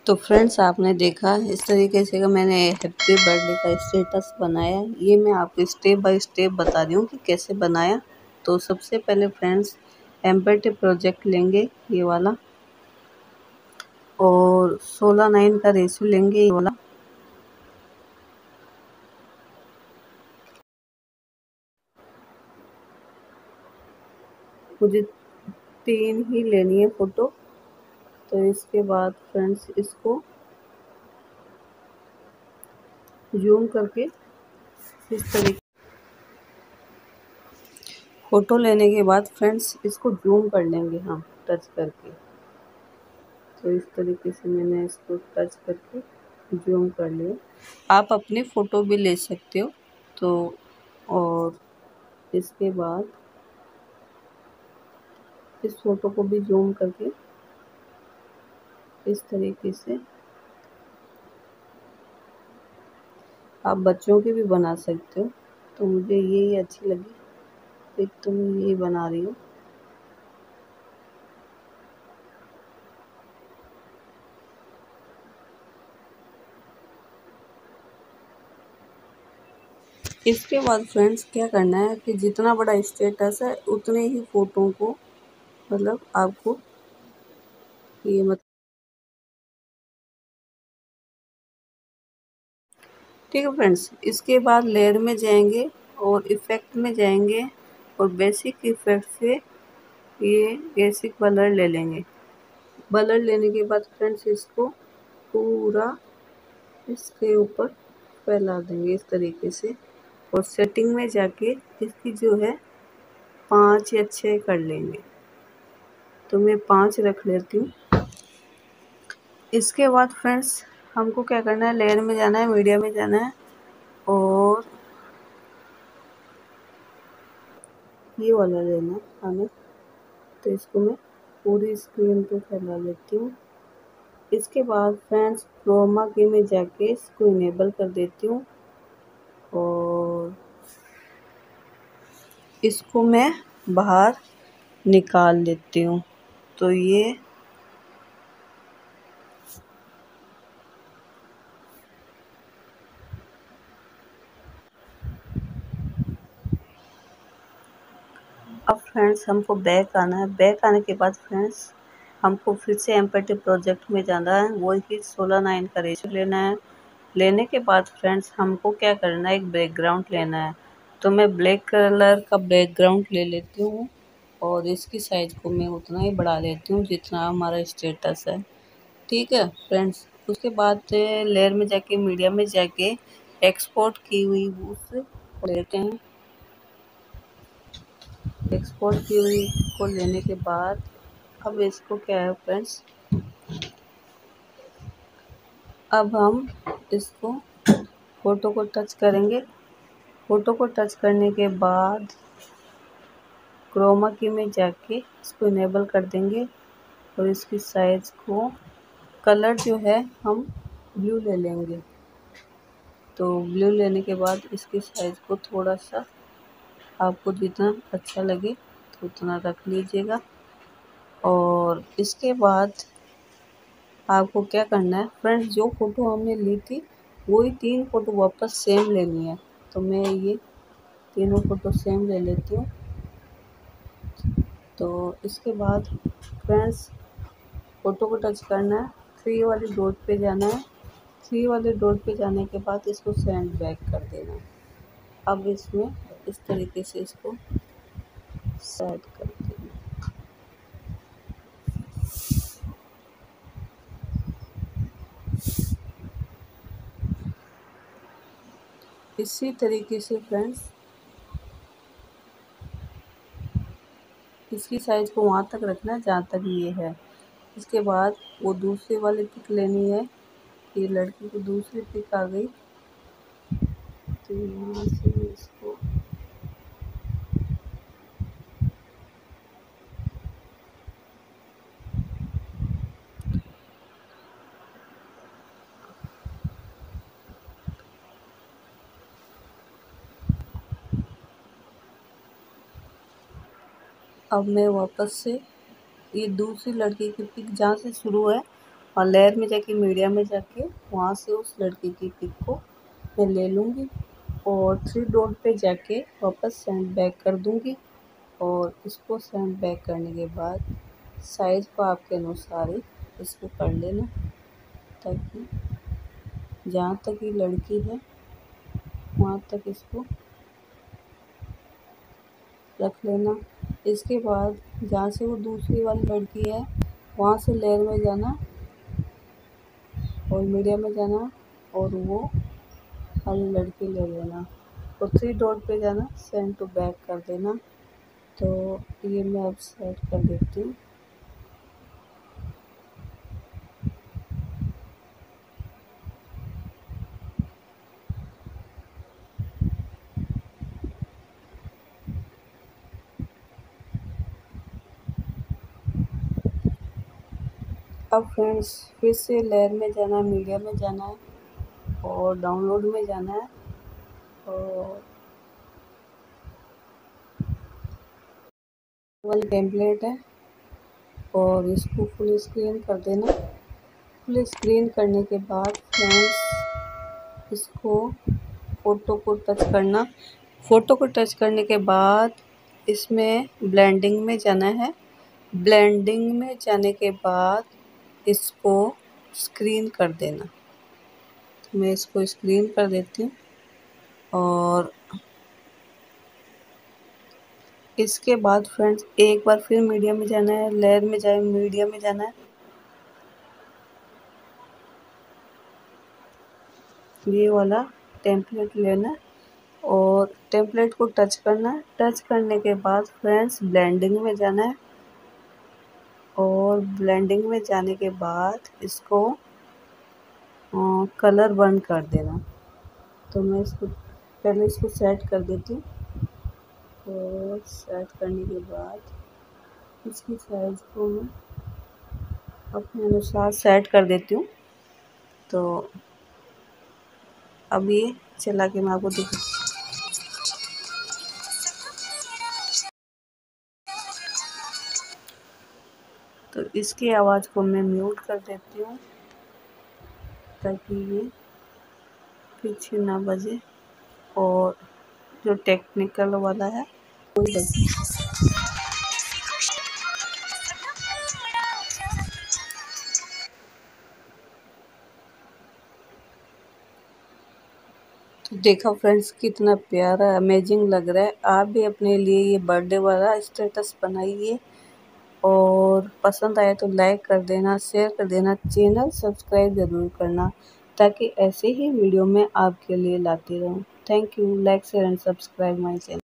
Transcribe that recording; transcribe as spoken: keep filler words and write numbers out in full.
तो फ्रेंड्स, आपने देखा इस तरीके से का मैंने हैप्पी बर्थडे का स्टेटस बनाया। ये मैं आपको स्टेप बाय स्टेप बता रही हूँ कि कैसे बनाया। तो सबसे पहले फ्रेंड्स, एम्बेड प्रोजेक्ट लेंगे ये वाला, और सोलह नाइन का रेशियो लेंगे ये वाला। मुझे तीन ही लेनी है फ़ोटो। तो इसके बाद फ्रेंड्स, इसको जूम करके इस तरीके फ़ोटो लेने के बाद फ्रेंड्स, इसको जूम कर लेंगे हम टच करके। तो इस तरीके से मैंने इसको टच करके जूम कर लिया। आप अपनी फ़ोटो भी ले सकते हो। तो और इसके बाद इस फ़ोटो को भी जूम करके इस तरीके से आप बच्चों की भी बना सकते हो। तो मुझे यही अच्छी लगी, एक तो मैं यही बना रही हूँ। इसके बाद फ्रेंड्स, क्या करना है कि जितना बड़ा स्टेटस है उतने ही फ़ोटो को, मतलब आपको ये मत ठीक है फ्रेंड्स। इसके बाद लेयर में जाएंगे और इफ़ेक्ट में जाएंगे और बेसिक इफ़ेक्ट से ये बेसिक ब्लर ले लेंगे। ब्लर लेने के बाद फ्रेंड्स, इसको पूरा इसके ऊपर फैला देंगे इस तरीके से। और सेटिंग में जाके इसकी जो है पाँच या छः कर लेंगे। तो मैं पाँच रख लेती हूँ। इसके बाद फ्रेंड्स, हमको क्या करना है, लेयर में जाना है, मीडिया में जाना है, और ये वाला लेना है हमें। तो इसको मैं पूरी स्क्रीन पे फैला लेती हूँ। इसके बाद फ्रेंड्स, क्रोमा की में जाके इसको इनेबल कर देती हूँ और इसको मैं बाहर निकाल लेती हूँ। तो ये अब फ्रेंड्स, हमको बैक आना है। बैक आने के बाद फ्रेंड्स, हमको फिर से एम्पैथी प्रोजेक्ट में जाना है। वो ही सोलह नाइन का रेशियो लेना है। लेने के बाद फ्रेंड्स, हमको क्या करना है, एक बैकग्राउंड लेना है। तो मैं ब्लैक कलर का बैकग्राउंड ले लेती हूँ और इसकी साइज़ को मैं उतना ही बढ़ा लेती हूँ जितना हमारा स्टेटस है। ठीक है फ्रेंड्स। उसके बाद लेयर में जाके, मीडिया में जाके एक्सपोर्ट की हुई उस लेते हैं। एक्सपोर्ट की हुई को लेने के बाद अब इसको क्या है फ्रेंड्स, अब हम इसको फ़ोटो को टच करेंगे। फ़ोटो को टच करने के बाद क्रोमा की में जाके इसको इनेबल कर देंगे और इसकी साइज़ को, कलर जो है हम ब्लू ले लेंगे। तो ब्लू लेने के बाद इसकी साइज़ को थोड़ा सा आपको जितना अच्छा लगे तो उतना रख लीजिएगा। और इसके बाद आपको क्या करना है फ्रेंड्स, जो फ़ोटो हमने ली थी वही तीन फ़ोटो वापस सेम लेनी है। तो मैं ये तीनों फ़ोटो सेम ले लेती हूँ। तो इसके बाद फ्रेंड्स, फ़ोटो को टच करना है, थ्री वाले डॉट पे जाना है। थ्री वाले डॉट पे जाने के बाद इसको सेंड बैक कर देना है। अब इसमें इस तरीके से इसको सेट कर देना। इसी तरीके से फ्रेंड्स, इसकी साइज़ को वहाँ तक रखना है जहाँ तक ये है। इसके बाद वो दूसरी वाली पिक लेनी है। ये लड़की की दूसरी पिक आ गई। तो यहाँ से इसको अब मैं वापस से ये दूसरी लड़की की पिक जहाँ से शुरू है और लेयर में जाके मीडिया में जाके वहाँ से उस लड़की की पिक को मैं ले लूँगी और थ्री डॉट पे जाके वापस सेंड बैक कर दूँगी। और इसको सेंड बैक करने के बाद साइज़ को आपके अनुसार ही इसको कर लेना, ताकि जहाँ तक ये लड़की है वहाँ तक इसको रख लेना। इसके बाद जहाँ से वो दूसरी वाली लड़की है वहाँ से लेयर में जाना और मीडिया में जाना और वो वाली लड़की ले लेना और थ्री डॉट पे जाना, सेंड टू बैक कर देना। तो ये मैं अब सेट कर देती हूँ। अब फ्रेंड्स फिर से लेयर में जाना है, मीडिया में जाना है और डाउनलोड में जाना है और वाली टेम्पलेट है और इसको फुल स्क्रीन कर देना। फुल स्क्रीन करने के बाद फ्रेंड्स इसको फ़ोटो को टच करना। फ़ोटो को टच करने के बाद इसमें ब्लेंडिंग में जाना है। ब्लेंडिंग में जाने के बाद इसको स्क्रीन कर देना। तो मैं इसको स्क्रीन कर देती हूँ और इसके बाद फ्रेंड्स एक बार फिर मीडिया में जाना है, लेयर में जाए मीडिया में जाना है, ये वाला टेम्पलेट लेना और टेम्पलेट को टच करना है। टच करने के बाद फ्रेंड्स ब्लेंडिंग में जाना है और ब्लेंडिंग में जाने के बाद इसको आ, कलर बंद कर देना। तो मैं इसको पहले इसको सेट कर देती हूँ और सेट करने के बाद इसकी साइज़ को मैं अपने अनुसार सेट कर देती हूँ। तो अब ये चला के मैं आपको दिखा तो इसकी आवाज़ को मैं म्यूट कर देती हूँ ताकि ये पीछे ना बजे और जो टेक्निकल वाला है वो बजे। तो देखा फ्रेंड्स कितना प्यारा अमेजिंग लग रहा है। आप भी अपने लिए ये बर्थडे वाला स्टेटस बनाइए और पसंद आए तो लाइक कर देना, शेयर कर देना, चैनल सब्सक्राइब ज़रूर करना ताकि ऐसे ही वीडियो मैं आपके लिए लाती रहूँ। Thank you. Like share and subscribe my channel.